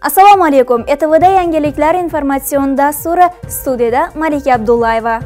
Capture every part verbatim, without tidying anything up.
Assalomu alaykum. E T V'da yangiliklar informatsion dasturi, studiyada Malika Abdullayeva.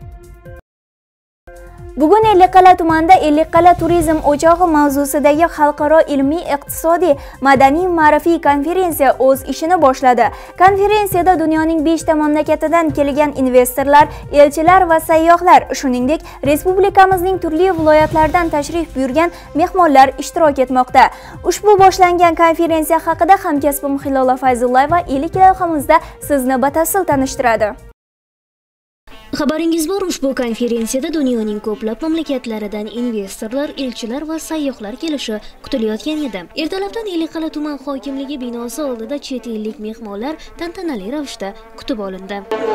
Bugun Ellikqal'a tumanida Ellikqal'a turizm o'chog'i mavzusidagi xalqaro ilmiy, iqtisodiy, madaniy, ma'rifiy konferensiya o'z ishini boshladi. Konferensiyada dunyoning beshta mamlakatidan kelgan investorlar, elchilar va sayyohlar, shuningdek, respublikamizning turli viloyatlaridan tashrif buyurgan mehmonlar ishtirok etmoqda. Ushbu boshlangan konferensiya haqida hamkasbim Hilola Fayzullayeva ellik lavhamizda sizni batafsil tanishtiradi. Xabaringiz bor, ushbu konferensiyada dunyoning ko'plab mamlakatlaridan investorlar, elchilar va sayyohlar kelishi kutilayotgan edi. Ertalabdan Ellikqal'a tuman hokimligi binosi oldida chet ellik mehmonlar tantanali ravishda kutib olindi.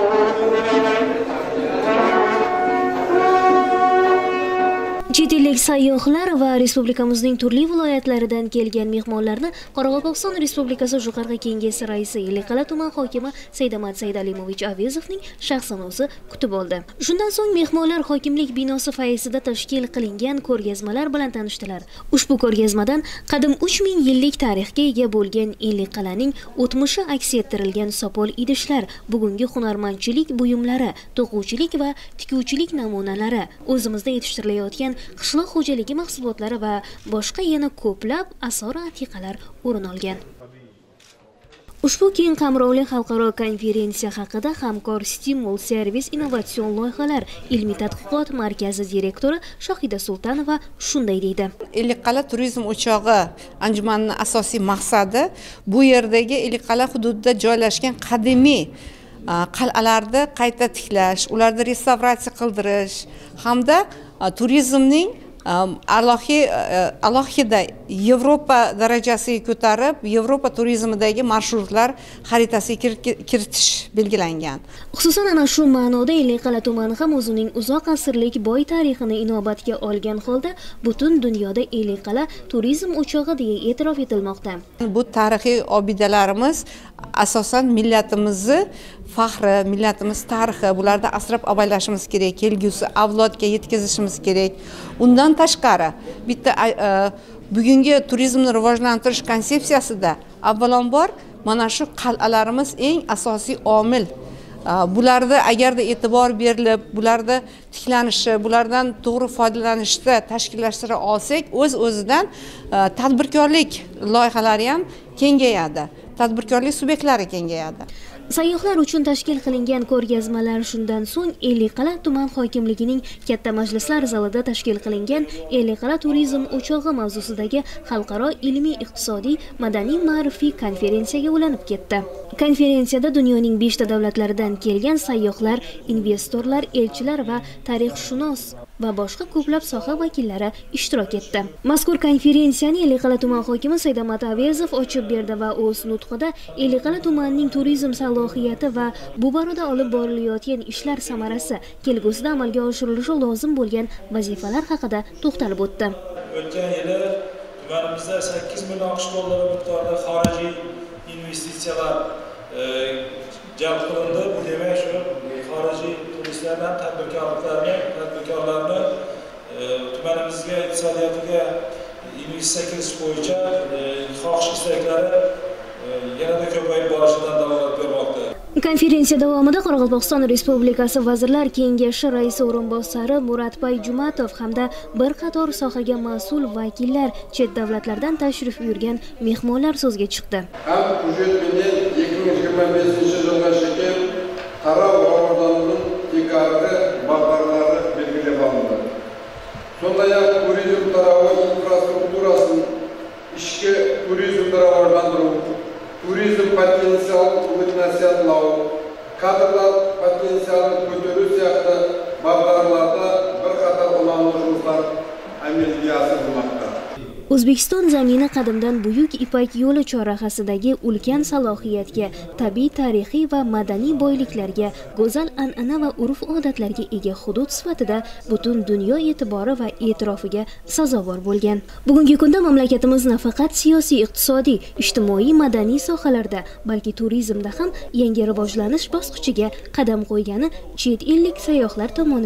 Chet ellik sayyohlar va respublikamizning turli viloyatlaridan kelgan mehmonlarni Qoraqalpog'iston Respublikasi Jo'qorg'i Kengashi raisi Ellikqal'a tuman hokimi Saydamat Saydalimovich Avezovning shaxsan o'zi kutib oldi. Shundan so'ng mehmonlar hokimlik binosi foyesida tashkil qilingan ko'rgazmalar bilan tanishdilar. Ushbu ko'rgazmadan qadim uch ming yillik tarixga ega bo'lgan Ellikqal'aning o'tmishi aks ettirilgan sopol idishlar, bugungi hunarmandchilik buyumlari, to'quvchilik va tikuvchilik namunalari, o'zimizda yetishtirilayotgan qishloq xo'jaligi mahsulotlari va boshqa yana ko'plab asor atiqalar o'rin olgan. Ushbu keng qamrovli xalqaro konferensiya haqida Hamkor Stimul Servis Innovatsion loyihalar ilmiy tadqiqot markazi direktori Shohida Sultanova shunday deydi. Ellikqal'a turizm o'chog'i anjumanining asosiy maqsadi bu yerdagi Ellikqal'a hududida joylashgan qadimiy qal'alarni qayta tiklash, ularni restavratsiya qildirish hamda turizmning alohida Yevropa darajasiga ko'tarib, Yevropa turizmidagi marshrutlar xaritasiga kiritish belgilangan. Xususan ana shu ma'noda Ellikqal'a tumani ham o'zining uzoq asrlik boy tarixini inobatga olgan holda butun dunyoda Ellikqal'a turizm o'chog'i deya e'tirof etilmoqda. Bu tarixiy obidalarimiz asosan millatimizni faxri, millatimiz tarixi, bularda asrab avaylashimiz kerak, kelgusi avlodga yetkazishimiz kerak. Undan tashqari, bitta bugungi turizmni rivojlantirish konsepsiyasida avvalambor mana shu qal'alarimiz eng asosiy omil. Bularda agarda e'tibor berilib, bularda tiklanishi, bulardan to'g'ri foydalanishda tashkillashtira olsak, o'z-o'zidan tadbirkorlik loyihalari ham kengayadi, tadbirkorlik subyektlari kengayadi. Sayyohlar uchun tashkil qilingan ko'rgazmalar shundan so'ng Ellikqal'a tuman hokimligining katta majlislar zalida tashkil qilingan Ellikqal'a turizm o'chog'i mavzusidagi xalqaro ilmiy, iqtisodiy, madaniy, ma'rifiy konferensiyaga ulanib ketdi. Konferensiyada dunyoning beshta davlatlaridan kelgan sayyohlar, investorlar, elchilar va tarixshunos va boshqa ko'plab soha vakillari ishtirok etdi. Mazkur konferensiyani Ellikqal'a tuman hokimi Saydamat Avezov ochib berdi va o'z nutqida Ellikqal'a tumanining turizm salohiyati va bu borada olib borilayotgan ishlar samarasi, kelgusida amalga oshirilishi lozim bo'lgan vazifalar haqida to'xtalib o'tdi. O'tgan yili tumanimizda sakkiz million aqsh dollari miqdorida xorijiy investitsiyalar jalb qilindi. Bu demak shu xorijiy turistlardan tadbirkorlarni, tadbirkorlarni tumanimizga iqtisodiyotiga investitsiya kiritish bo'yicha xohish istaklari yanada ko'payib borishidan dalolat bermoqda. Konferensiya davomida Qoraqalpog'iston Respublikasi Vazirlar Kengashi raisi o'rinbosari Muratbay Jumatov hamda bir qator sohaga mas'ul vakillar, chet davlatlardan tashrif buyurgan mehmonlar so'zga chiqdi. Ham hujjatmenен ikki ming yigirma beshinchi yilga shakar Qarab Ramazonning dekabri maqbarlari belgilab olindi. Sonday-aq turizm tarafi infrastrukturasini ishga turizmni rivojlantirish, turizm potensialini o'rnatishlar, kadrlar potensialini ko'tarish siyosati maqbarlarda bir qator ulanishlar amalga oshirilmoqda. O'zbekiston zamini qadimdan buyuk Ipak yo'li chorrahasidagi ulkan salohiyatga, tabiiy, tarixiy va madaniy boyliklarga, go'zal an'ana va urf-odatlarga ega hudud sifatida butun dunyo e'tibori va e'tirofiga sazovor bo'lgan. Bugungi kunda mamlakatimiz nafaqat siyosiy, iqtisodiy, ijtimoiy, madaniy sohalarda, balki turizmda ham yangi rivojlanish bosqichiga qadam qo'ygani chet ellik sayyohlar tomonidan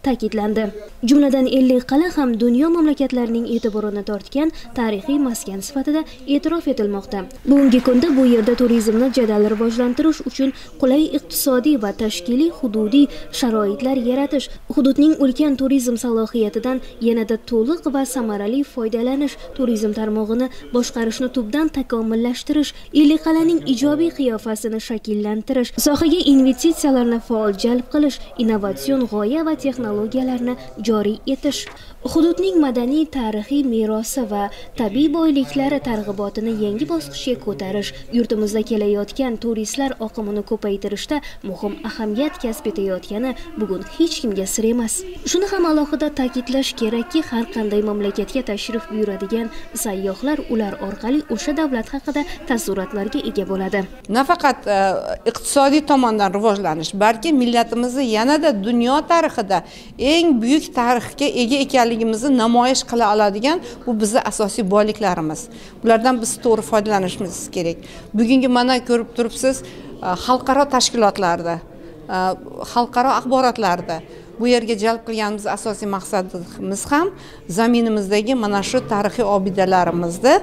ta'kidlandi. Jumladan ellik qal'a ham dunyo mamlakatlarining e'tiborini tortgan tarixiy maskan sifatida e'tirof etilmoqda. Bugungi kunda bu yerda turizmni jadal rivojlantirish uchun qulay iqtisodiy va tashkiliy hududiy sharoitlar yaratish, hududning ulkan turizm salohiyatidan yanada to'liq va samarali foydalanish, turizm tarmog'ini boshqarishni tubdan takomillashtirish, Ellikqal'aning ijobiy qiyofasini shakllantirish, sohaga investitsiyalarni faol jalb qilish, innovatsion g'oya va texnologiyalarni joriy etish, hududning madaniy tarixiy merosi va tabiiy boyliklari targ'ibotini yangi bosqichga ko'tarish, yurtimizda kelayotgan turistlar oqimini ko'paytirishda muhim ahamiyat kasb etayotgani bugun hech kimga sir emas. Shuni ham alohida ta'kidlash kerakki, har qanday mamlakatga tashrif buyuradigan sayyohlar ular orqali o'sha davlat haqida taassurotlarga ega bo'ladi. Nafaqat e, iqtisodiy tomondan rivojlanish, balki millatimizni yanada dunyo tarixida eng buyuk tarixga ega ekanligimizni namoyish qila oladigan bu bizning asosiy boyliklarimiz. Bulardan biz to'g'ri foydalanishimiz kerak. Bugungi mana ko'rib turibsiz, xalqaro tashkilotlarda, xalqaro axborotlarda bu yerga jalb qilganimiz asosiy maqsadimiz ham zaminimizdagi mana shu tarixiy obidalarimizni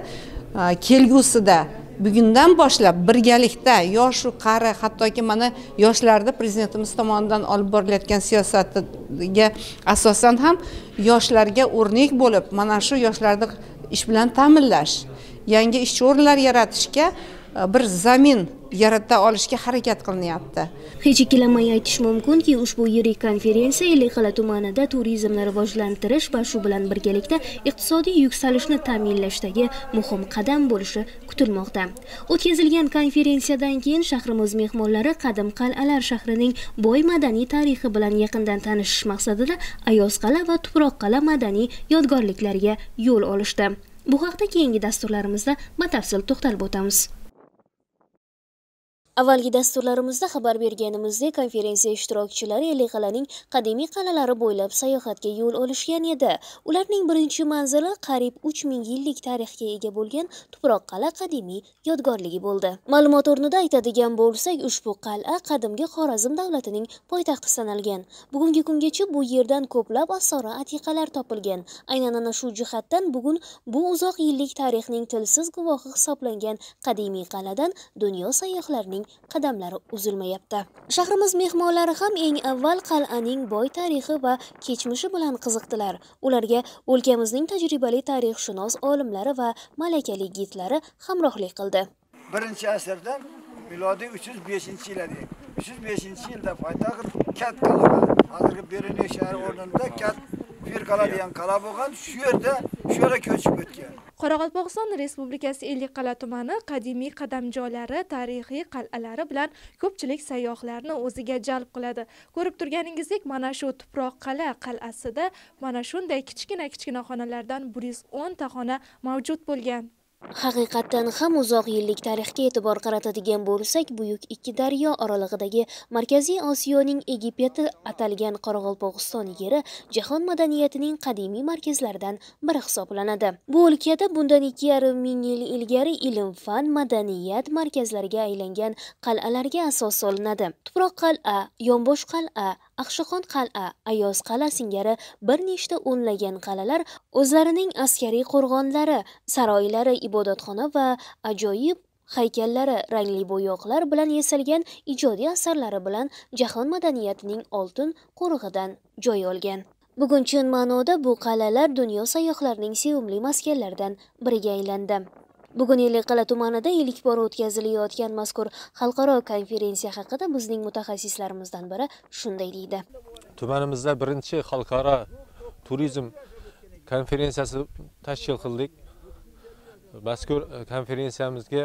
kelgusida bugundan boshlab birgalikda yosh u qari, hattoki mana yoshlarda prezidentimiz tomonidan olib borilayotgan siyosatiga asosan ham yoshlarga o'rnak bo'lib, mana shu yoshlarni ish bilan ta'minlash, yangi ish o'rinlari yaratishga bir zamin yarata olishga harakat qilinyapti. Hech ikkilanmay aytish mumkinki, ushbu yirik konferensiya Ellikqal'a tumanida turizmni rivojlantirish va shu bilan birgalikda iqtisodiy yuksalishni ta'minlashdagi muhim qadam bo'lishi kutilmoqda. O'tkazilgan konferensiyadan keyin shahrimiz mehmonlari Qadim qal'alar shahrining boy madaniy tarixi bilan yaqindan tanishish maqsadida Ayozqal'a va Tuproqqal'a madaniy yodgorliklariga yo'l olishdi. Bu haqda keyingi dasturlarimizda batafsil to'xtalib o'tamiz. Avvalgi dasturlarimizda xabar berganimizdek, konferensiya ishtirokchilari Ellikqal'aning qadimiy qal'alari bo'ylab sayohatga yo'l olishgan edi. Ularning birinchi manzili qariyb uch ming yillik tarixga ega bo'lgan Tuproqqal'a qadimiy yodgorligi bo'ldi. Ma'lumot o'rnida aytadigan bo'lsak, ushbu qal'a qadimgi Xorazm davlatining poytaxti sanalgan. Bugungi kungacha bu yerdan ko'plab asora atiqalar topilgan. Aynan ana shu jihatdan bugun bu uzoq yillik tarixning tilsiz guvohi hisoblangan qadimiy qal'adan dunyo sayyohlarining qadamlari uzilmayapti. Shahrimiz mehmonlari ham eng avval qal'aning boy tarixi va kechmishi bilan qiziqdilar. Ularga o'lkamizning tajribali tarixshunos olimlari va malakali gidlari hamrohlik qildi. Birinchi asrdan milodiy uch yuz beshinchi yilga uch yuz beshinchi yilda poytaxt Kat qal'a, hozirgi Beruniy shahri o'rnida Kat Firqala degan qal'a bo'lgan, shu yerda shu yerga ko'chib o'tgan. Qoraqalpog'iston Respublikasi Ellikqal'a tumani qadimiy qadamjoylari, tarixiy qal'alari bilan ko'pchilik sayyohlarni o'ziga jalb qiladi. Ko'rib turganingizdek, mana shu Tuproqqal'a qal'asida mana shunday kichkina-kichkina xonalardan bir yuz o'n ta xona mavjud bo'lgan. Haqiqatdan ham uzoq yillik tarixga e'tibor qaratadigan bo'lsak, buyuk ikki daryo oralig'idagi Markaziy Osiyoning Egipeti atalgan Qoraqalpog'iston yeri jahon madaniyatining qadimiy markazlaridan biri hisoblanadi. Bu o'lkada bundan ikki yarim ming yil ilgari ilm-fan, madaniyat markazlariga aylangan qal'alarga asos solinadi. Tuproqqal'a, Yonbosh qal'a, Aqshoqon qal'a, Ayozqal'a singari bir nechta o'nlagan qal'alar o'zlarining askariy qo'rg'onlari, saroylari, ibodatxona va ajoyib haykallari, rangli bo'yoqlar bilan yasalgan ijodiy asarlari bilan jahon madaniyatining oltin qo'rig'idan joy olgan. Bugun chin ma'noda bu qal'alar dunyo sayyohlarining sevimli maskanlaridan biriga aylandi. Bugun Ellikqal'a tumanida ilk bor o'tkazilayotgan mazkur xalqaro konferensiya haqida bizning mutaxassislarimizdan biri shunday deydi. Tumanimizda birinchi xalqaro turizm konferensiyasi tashkil qildik. Mazkur konferensiyamizga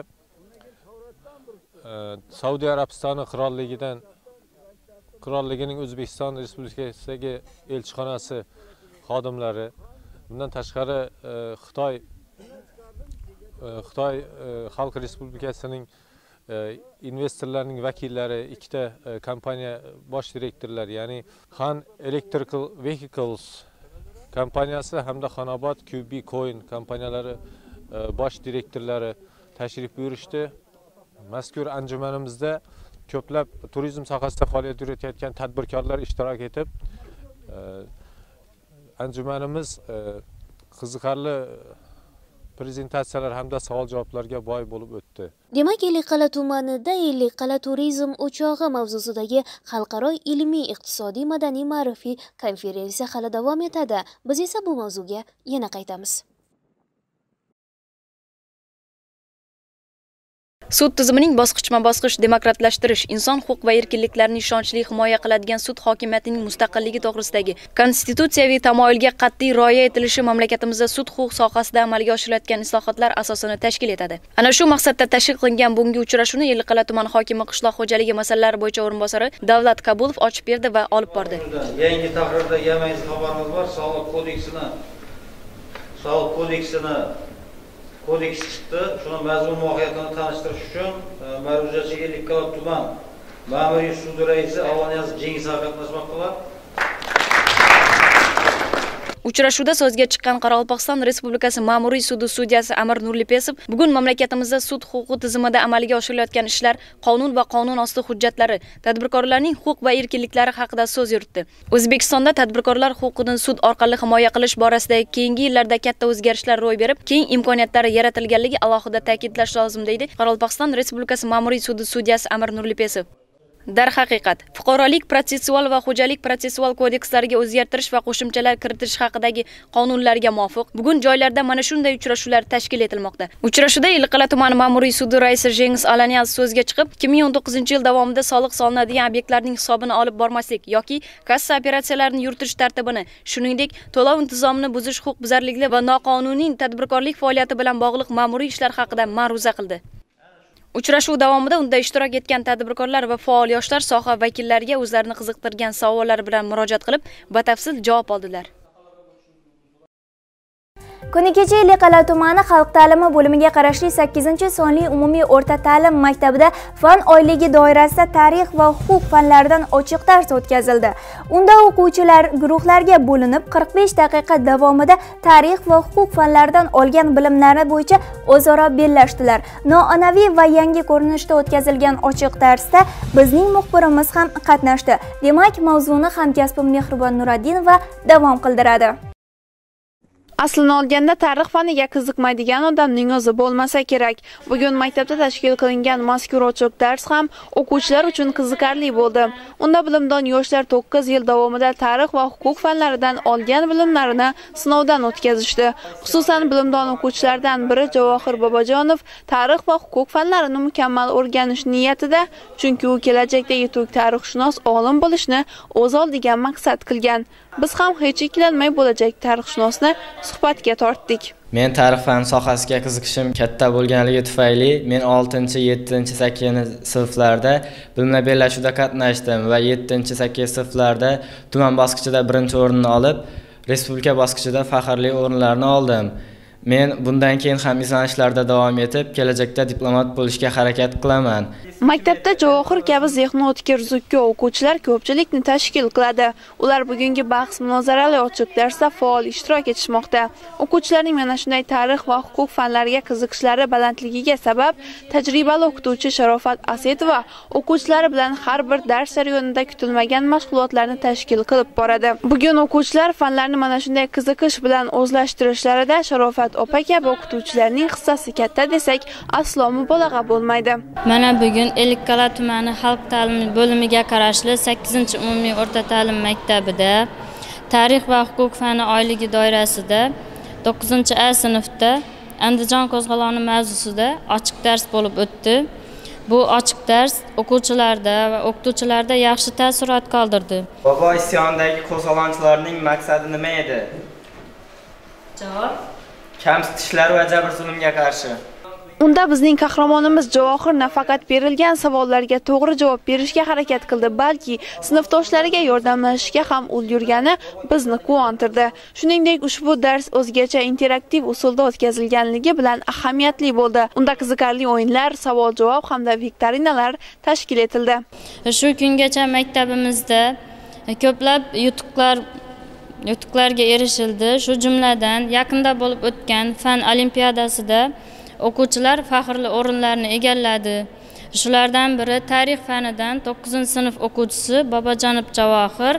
Saudiya Arabistoni qirolligidan qirolligining O'zbekiston Respublikasidagi elchixonasi xodimlari, bundan tashqari Xitoy Xitoy Xalq Respublikasining investorlarining vakillari, ikkita kompaniya bosh direktorlari, ya'ni Han Electrical Vehicles kompaniyasi hamda Xonobod Q B Coin kompaniyalari bosh direktorlari tashrif buyurishdi. Mazkur anjumanimizda ko'plab turizm sohasida faoliyat yuritayotgan tadbirkorlar ishtirok etib, anjumanimiz qiziqarli prezentatsiyalar hamda savol-javoblarga boy bo'lib o'tdi. Demak, Ellikqal'a tumanida Ellikqal'a turizm o'chog'i mavzusidagi xalqaro ilmiy, iqtisodiy, madaniy, ma'rifiy konferensiya hali davom etadi. Biz esa bu mavzuga yana qaytamiz. Sud tizimining bosqichma-bosqich demokratlashtirish, inson huquq va erkinliklarini ishonchli himoya qiladigan sud hokimiyatining mustaqilligi to'g'risidagi konstitutsiyaviy tamoyilga qat'iy rioya etilishi mamlakatimizda sud huquq sohasida amalga oshirilayotgan islohotlar asosini tashkil etadi. Ana shu maqsadda tashkil qilingan bugungi uchrashuvni Ellikqal'a tuman hokimi qishloq xo'jaligi masalalari bo'yicha o'rinbosari Davlat Kabulov ochib berdi va olib bordi. Yangi tahrirda yamaysiz xabarimiz bor. Soliq kodeksini Soliq kodeksini kodeks chiqdi. Shuni mazmun mohiyatini tanishtirish uchun ma'ruzachi Ellikqal'a tuman ma'muriy sudi raisi Avoniyaz Jengiz qatnashmoqdalar. Uchrashuvda so'zga chiqqan Qoraqalpog'iston Respublikasi Ma'muriy sudi sudyasi Amir Nurlipesov bugun mamlakatimizda sud huquqi tizimida amalga oshirilayotgan ishlar, qonun va qonun osti hujjatlari, tadbirkorlarning huquq va erkinliklari haqida so'z yuritdi. O'zbekistonda tadbirkorlar huquqini sud orqali himoya qilish borasidagi keyingi yillarda katta o'zgarishlar ro'y berib, keng imkoniyatlari yaratilganligi alohida ta'kidlash lozim deydi Qoraqalpog'iston Respublikasi Ma'muriy sudi sudyasi Amir Nurlipesov. Darhaqiqat, fuqarolik protsessual va xo'jalik protsessual kodekslariga o'zgartirish va qo'shimchalar kiritish haqidagi qonunlarga muvofiq bugun joylarda mana shunday uchrashuvlar tashkil etilmoqda. Uchrashuvda Ellikqal'a tumani ma'muriy sudi raisi Jengiz Alaniyaz so'zga chiqib, ikki ming o'n to'qqizinchi yil davomida soliq solinadigan obyektlarning hisobini olib bormaslik yoki kassa operatsiyalarini yuritish tartibini, shuningdek, to'lov intizomini buzish huquqbuzarliklar va noqonuniy tadbirkorlik faoliyati bilan bog'liq ma'muriy ishlar haqida ma'ruza qildi. Uchrashuv davomida unda ishtirok etgan tadbirkorlar va faol yoshlar soha vakillariga o'zlarini qiziqtirgan savollar bilan murojaat qilib, batafsil javob oldilar. Kuni kecha Ellikqal'a tumani xalq ta'limi bo'limiga qarashli sakkizinchi sonli umumiy o'rta ta'lim maktabida fan oyligi doirasida tarix va huquq fanlaridan ochiq dars o'tkazildi. Unda o'quvchilar guruhlarga bo'linib qirq besh daqiqa davomida tarix va huquq fanlaridan olgan bilimlari bo'yicha o'zaro bellashdilar. Noan'anaviy va yangi ko'rinishda o'tkazilgan ochiq darsda bizning muxbirimiz ham qatnashdi. Demak, mavzuni hamkasbim Mehribon Nuraddinova davom qildiradi. Aslini olganda tarix faniga qiziqmaydigan odamning o'zi bo'lmasa kerak. Bugun maktabda tashkil qilingan mazkur ochiq dars ham o'quvchilar uchun qiziqarli bo'ldi. Unda bilimdon yoshlar to'qqiz yil davomida tarix va huquq fanlaridan olgan bilimlarini sinovdan o'tkazishdi. Xususan, bilimdon o'quvchilardan biri Javohir Bobojonov tarix va huquq fanlarini mukammal o'rganish niyatida, chunki u kelajakda yetuk tarixshunos olim bo'lishni o'z oldiga maqsad qilgan. Biz ham hech ikkilanmay bo'lajak tarixshunosni suhbatga tortdik. Men tarix fan sohasiga qiziqishim katta bo'lganligi tufayli men oltinchi, yettinchi, sakkizinchi sinflarda bilimlar bellashuvida qatnashdim va yettinchi, sakkizinchi sinflarda tuman bosqichida birinchi o'rinni olib, respublika bosqichida faxrli o'rinlarni oldim. Men bundan keyin ham izlanishlarda davom etib, kelajakda diplomat bo'lishga harakat qilaman. Maktabda Javohir kabi zehni o'tkir zukko o'quvchilar ko'pchilikni tashkil qiladi. Ular bugungi bahs-munozarali ochiq darsda faol ishtirok etishmoqda. O'quvchilarning mana shunday tarix va huquq fanlariga qiziqishlari balandligiga sabab tajribali o'qituvchi Sharofat Asetova o'quvchilari bilan har bir dars jarayonida kutilmagan mashg'ulotlarni tashkil qilib boradi. Bugun o'quvchilar fanlarni mana shunday qiziqish bilan o'zlashtirishlarida Sharofat opa kabi o'qituvchilarning hissasi katta desak, aslo mubolag'a bo'lmaydi. Mana bugun Ellikqal'a tumani xalq ta'limi bo'limiga qarashli sakkizinchi umumiy o'rta ta'lim maktabida tarix va huquq fani oyligi doirasida to'qqizinchi A sinfda Andijon qo'zg'oloni mavzusida ochiq dars bo'lib o'tdi. Bu ochiq dars o'quvchilarda va o'qituvchilarda yaxshi taassurot qoldirdi. Bobo isyonidagi qo'zg'olonchilarning maqsadi nima edi? Javob: kamsitishlar va jabr zulmga qarshi. Unda bizning qahramonimiz Javohir nafaqat berilgan savollarga to'g'ri javob berishga harakat qildi, balki sinfdoshlariga yordamlashishga ham ulgurgani bizni quvontirdi. Shuningdek, ushbu dars o'zgacha interaktiv usulda o'tkazilganligi bilan ahamiyatli bo'ldi. Unda qiziqarli o'yinlar, savol-javob hamda viktorinalar tashkil etildi. Shu kungacha maktabimizda ko'plab yutuqlar yutuqlarga erishildi. Shu jumladan yaqinda bo'lib o'tgan fan olimpiadasida o'quvchilar faxrli o'rinlarni egalladi. Shulardan biri tarix fanidan to'qqizinchi sinf o'quvchisi Bobojonov Javohir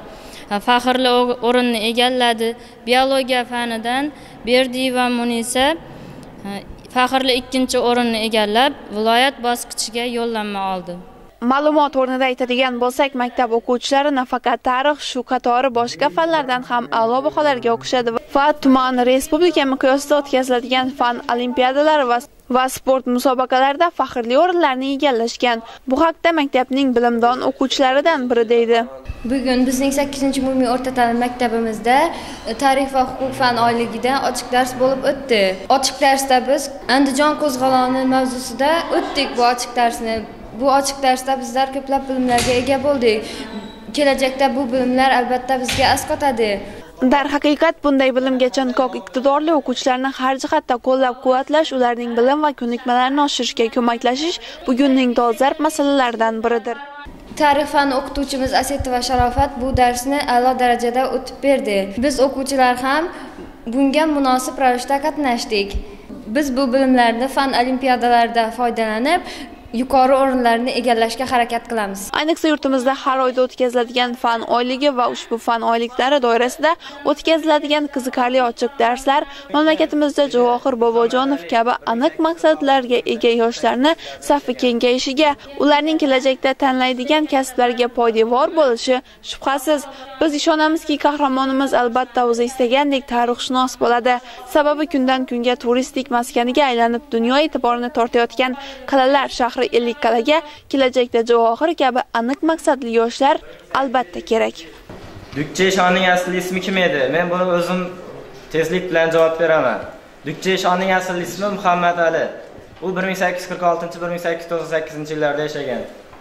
faxrli o'rinni egalladi. Biologiya fanidan Berdiyeva Munisa faxrli ikkinchi o'rinni egallab, viloyat bosqichiga yo'llanma oldi. Ma'lumot o'rnida aytadigan bo'lsak, maktab o'quvchilari nafaqat tarix, shu qatori boshqa fanlardan ham a'lo baholarga o'qishadi va tuman respublika miqyosida o'tkaziladigan fan olimpiadalari va va sport musobaqalarida faxrli o'rinlarni egallashgan. Bu haqda maktabning bilimdon o'quvchilaridan biri deydi. Bugun bizning sakkizinchi umumiy o'rta ta'lim maktabimizda tarix va huquq fan oyligidan ochiq dars bo'lib o'tdi. Ochiq darsda biz Andijon qo'zg'oloni mavzusida o'tdik bu ochiq darsni. Bu ochiq darsda bizlar ko'plab bilimlarga ega bo'ldik. Kelajakda bu bilimlar albatta bizga asqotadi. Darhaqiqat bunday bilimga chanqoq iqtidorli o'quvchilarni har jihatdan qo'llab-quvvatlash, ularning bilim va ko'nikmalarini oshirishga ko'maklashish bugunning dolzarb masalalaridan biridir. Tarix fani o'qituvchimiz Asetova Sharofat bu darsni a'lo darajada o'tib berdi. Biz o'quvchilar ham bunga munosib ravishda qatnashdik. Biz bu bilimlarni fan olimpiadalarida foydalanib yuqori o'rinlarni egallashga harakat qilamiz. Ayniqsa yurtimizda har oyda o'tkaziladigan fan oyligi va ushbu fan oyliklari doirasida o'tkaziladigan qiziqarli ochiq darslar mamlakatimizda Javohir Bobojonov kabi aniq maqsadlarga ega yoshlarni safi kengayishiga, ularning kelajakda tanlaydigan kasblarga poydevor bo'lishi shubhasiz. Biz ishonamizki, qahramonimiz albatta o'zi istagandek tarixshunos bo'ladi. Sababi kundan kunga turistik maskaniga aylanib dunyo e'tiborini tortayotgan qal'alar shahri Ellikqal'aga kelajakda Javohir kabi aniq maqsadli yoshlar albatta kerak. Dukcheshonning asl ismi kim edi? Men buni o'zim tezlik bilan javob beraman. Dukcheshonning asl ismi Muhammad Ali. U bir ming sakkiz yuz qirq oltinchi bir ming sakkiz yuz to'qson sakkizinchi yillarda yashagan.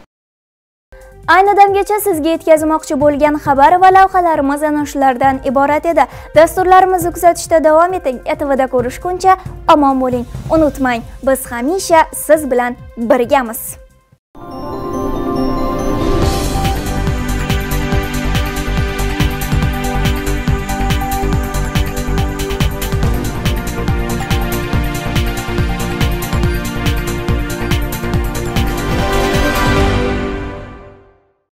Ayni damgacha sizga yetkazmoqchi bo'lgan xabar va lavhalarimiz ana shulardan iborat edi. Dasturlarimizni kuzatishda davom eting. E T V'da ko'rishguncha omon bo'ling. Unutmang, biz hamisha siz bilan birgamiz.